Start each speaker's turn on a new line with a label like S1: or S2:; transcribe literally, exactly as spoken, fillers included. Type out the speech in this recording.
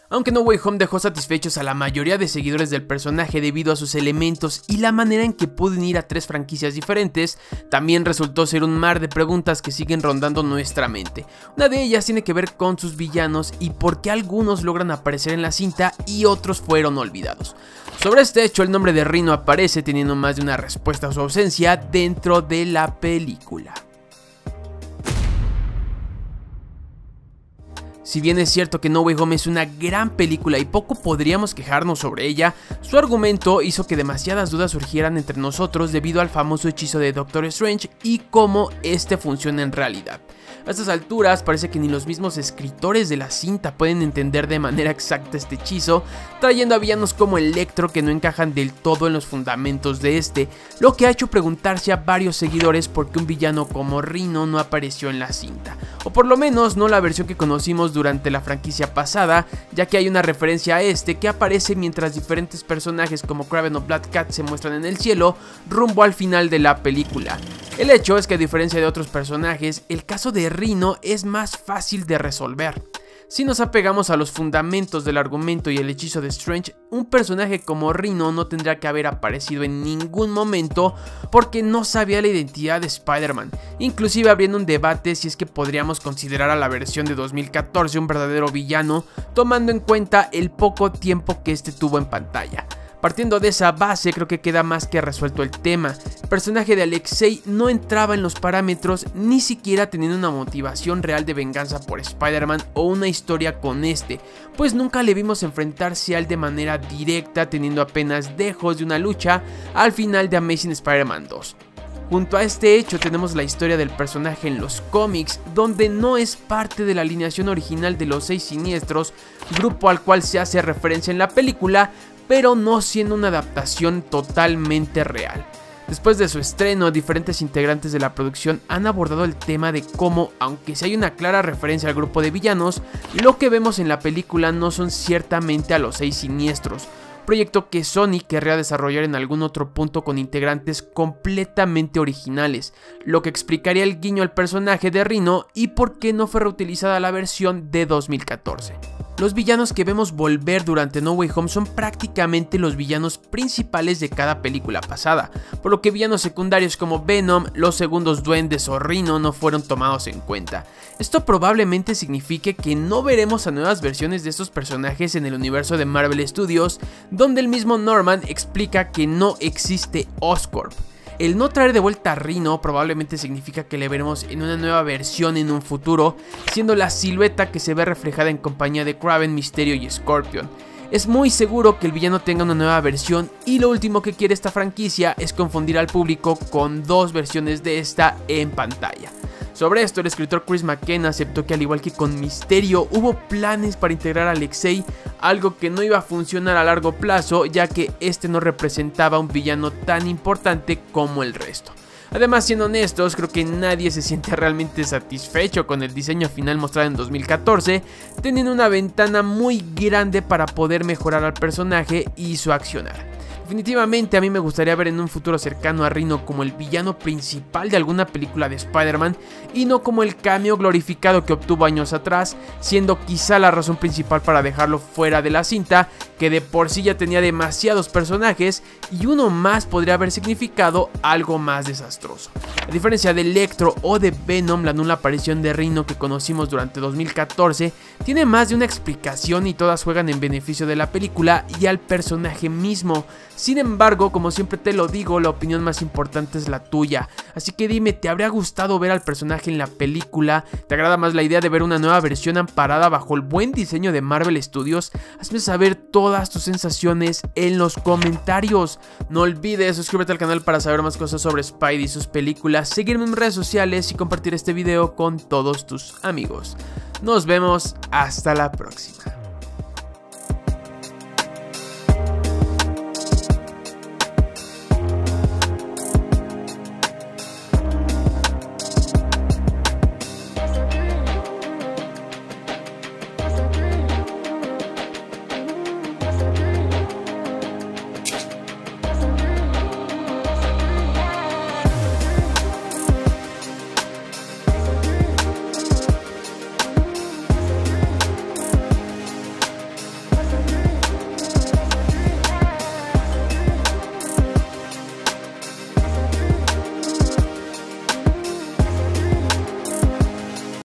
S1: Aunque No Way Home dejó satisfechos a la mayoría de seguidores del personaje debido a sus elementos y la manera en que pudo unir a tres franquicias diferentes, también resultó ser un mar de preguntas que siguen rondando nuestra mente. Una de ellas tiene que ver con sus villanos y por qué algunos logran aparecer en la cinta y otros fueron olvidados. Sobre este hecho, el nombre de Rhino aparece teniendo más de una respuesta a su ausencia dentro de la película. Si bien es cierto que No Way Home es una gran película y poco podríamos quejarnos sobre ella, su argumento hizo que demasiadas dudas surgieran entre nosotros debido al famoso hechizo de Doctor Strange y cómo este funciona en realidad. A estas alturas parece que ni los mismos escritores de la cinta pueden entender de manera exacta este hechizo, trayendo a villanos como Electro que no encajan del todo en los fundamentos de este, lo que ha hecho preguntarse a varios seguidores por qué un villano como Rhino no apareció en la cinta, o por lo menos no la versión que conocimos durante la franquicia pasada, ya que hay una referencia a este que aparece mientras diferentes personajes como Kraven o Black Cat se muestran en el cielo rumbo al final de la película. El hecho es que a diferencia de otros personajes, el caso de Rhino es más fácil de resolver. Si nos apegamos a los fundamentos del argumento y el hechizo de Strange, un personaje como Rhino no tendría que haber aparecido en ningún momento porque no sabía la identidad de Spider-Man, inclusive abriendo un debate si es que podríamos considerar a la versión de dos mil catorce un verdadero villano, tomando en cuenta el poco tiempo que este tuvo en pantalla. Partiendo de esa base, creo que queda más que resuelto el tema. El personaje de Alexei no entraba en los parámetros, ni siquiera teniendo una motivación real de venganza por Spider-Man o una historia con este, pues nunca le vimos enfrentarse a él de manera directa, teniendo apenas dejos de una lucha al final de Amazing Spider-Man dos. Junto a este hecho tenemos la historia del personaje en los cómics, donde no es parte de la alineación original de los Seis Siniestros, grupo al cual se hace referencia en la película, pero no siendo una adaptación totalmente real. Después de su estreno, diferentes integrantes de la producción han abordado el tema de cómo, aunque sí hay una clara referencia al grupo de villanos, lo que vemos en la película no son ciertamente a los Seis Siniestros, proyecto que Sony querría desarrollar en algún otro punto con integrantes completamente originales, lo que explicaría el guiño al personaje de Rhino y por qué no fue reutilizada la versión de dos mil catorce. Los villanos que vemos volver durante No Way Home son prácticamente los villanos principales de cada película pasada, por lo que villanos secundarios como Venom, los segundos duendes o Rhino no fueron tomados en cuenta. Esto probablemente signifique que no veremos a nuevas versiones de estos personajes en el universo de Marvel Studios, donde el mismo Norman explica que no existe Oscorp. El no traer de vuelta a Rhino probablemente significa que le veremos en una nueva versión en un futuro, siendo la silueta que se ve reflejada en compañía de Kraven, Mysterio y Scorpion. Es muy seguro que el villano tenga una nueva versión y lo último que quiere esta franquicia es confundir al público con dos versiones de esta en pantalla. Sobre esto, el escritor Chris McKenna aceptó que al igual que con Mysterio, hubo planes para integrar a Alexei, algo que no iba a funcionar a largo plazo, ya que este no representaba un villano tan importante como el resto. Además, siendo honestos, creo que nadie se siente realmente satisfecho con el diseño final mostrado en dos mil catorce, teniendo una ventana muy grande para poder mejorar al personaje y su accionar. Definitivamente a mí me gustaría ver en un futuro cercano a Rhino como el villano principal de alguna película de Spider-Man y no como el cameo glorificado que obtuvo años atrás, siendo quizá la razón principal para dejarlo fuera de la cinta, que de por sí ya tenía demasiados personajes y uno más podría haber significado algo más desastroso. A diferencia de Electro o de Venom, la nula aparición de Rhino que conocimos durante dos mil catorce tiene más de una explicación y todas juegan en beneficio de la película y al personaje mismo. Sin embargo, como siempre te lo digo, la opinión más importante es la tuya, así que dime, ¿te habría gustado ver al personaje en la película? ¿Te agrada más la idea de ver una nueva versión amparada bajo el buen diseño de Marvel Studios? Hazme saber todas tus sensaciones en los comentarios. No olvides suscribirte al canal para saber más cosas sobre Spidey y sus películas, seguirme en redes sociales y compartir este video con todos tus amigos. Nos vemos hasta la próxima.